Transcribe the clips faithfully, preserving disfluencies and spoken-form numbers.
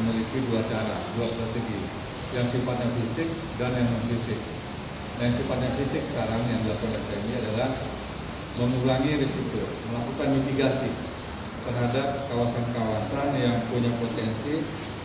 memiliki dua cara, dua strategi, yang sifatnya fisik dan yang non fisik. Nah, yang sifatnya fisik sekarang yang dilakukan oleh P M I adalah mengurangi risiko, melakukan mitigasi terhadap kawasan-kawasan yang punya potensi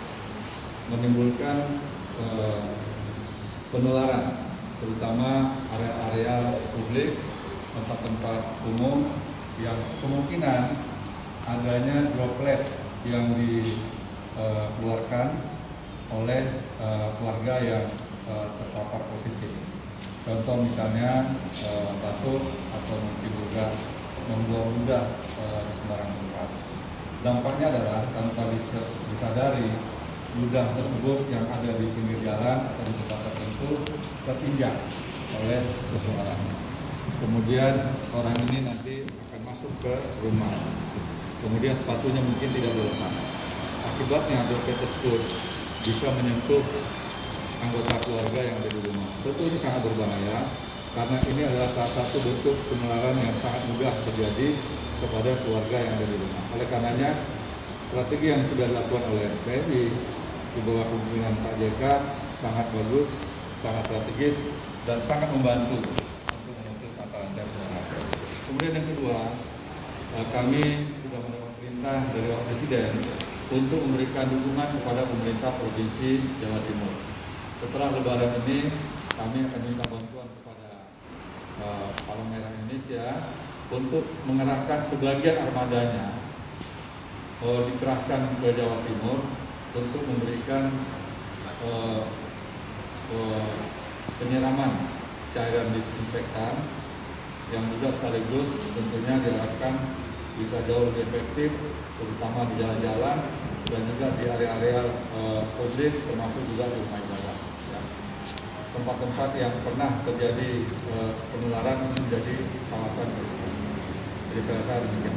menimbulkan eh, penularan, terutama area-area publik, tempat-tempat umum yang kemungkinan adanya droplet yang dikeluarkan oleh uh, keluarga yang uh, terpapar positif. Contoh misalnya uh, batuk atau mungkin juga membuang ludah uh, di sembarang tempat. Dampaknya adalah tanpa disadari ludah tersebut yang ada di pinggir jalan atau di tempat tertentu terpinjak oleh seseorang. Kemudian orang ini nanti akan masuk ke rumah. Kemudian sepatunya mungkin tidak dilepas. Akibatnya droplet tersebut bisa menyentuh anggota keluarga yang ada di rumah. Tentu ini sangat berbahaya karena ini adalah salah satu bentuk penularan yang sangat mudah terjadi kepada keluarga yang ada di rumah. Oleh karenanya, strategi yang sudah dilakukan oleh P M I di bawah kepemimpinan Pak J K sangat bagus, sangat strategis, dan sangat membantu untuk memutus mata rantai penularan. Kemudian yang kedua, kami sudah mendapat perintah dari Bapak Presiden untuk memberikan dukungan kepada pemerintah Provinsi Jawa Timur. Setelah Lebaran ini, kami akan minta bantuan kepada uh, Palang Merah Indonesia untuk mengerahkan sebagian armadanya, uh, dikerahkan ke Jawa Timur untuk memberikan uh, uh, penyiraman cairan disinfektan yang juga sekaligus tentunya diharapkan bisa jauh lebih efektif, terutama di jalan-jalan dan juga di area-area uh, publik, termasuk juga di rumah ibadah. Ya. Tempat-tempat yang pernah terjadi uh, penularan menjadi kawasan evakuasi. Jadi saya rasa demikian.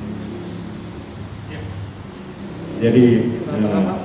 Ya. Jadi terima uh,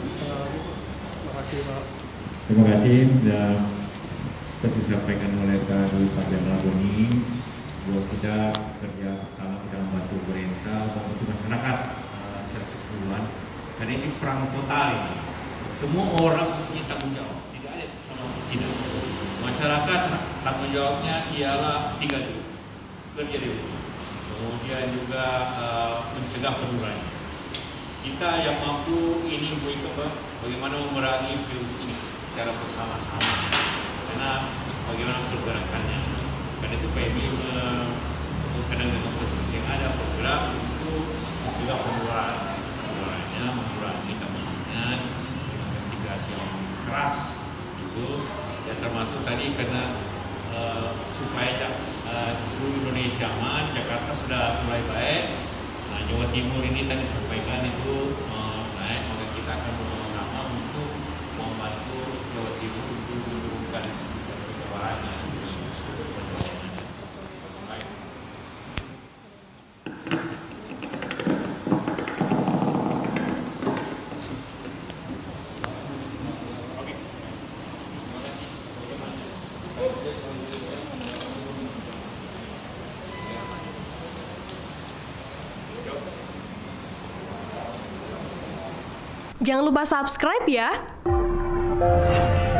kasih Pak. Terima kasih. Dan seperti disampaikan oleh Pak Jenderal Boni, bahwa kita kerja bersama, kita membantu pemerintah, membantu masyarakat uh, secara keseluruhan. Karena ini perang total ini. Semua orang punya tanggung jawab, tidak ada sama tidak. Masyarakat tanggung jawabnya ialah tiga dulu, kerja di rumah, kemudian juga uh, mencegah penularan. Kita yang mampu ini bagaimana memerangi virus ini secara bersama-sama. Karena bagaimana pergerakannya. Karena itu P M I berkaitan dengan posisi yang ada program untuk juga penularan, penularannya mengurangi dampaknya dengan mitigasi yang keras itu, dan termasuk tadi karena uh, supaya uh, seluruh Indonesia aman, Jakarta sudah mulai baik. Nah, Jawa Timur ini tadi disampaikan itu uh, naik, maka kita akan bersama-sama untuk membantu Jawa Timur untuk menurunkan penyebarannya. Jangan lupa subscribe ya.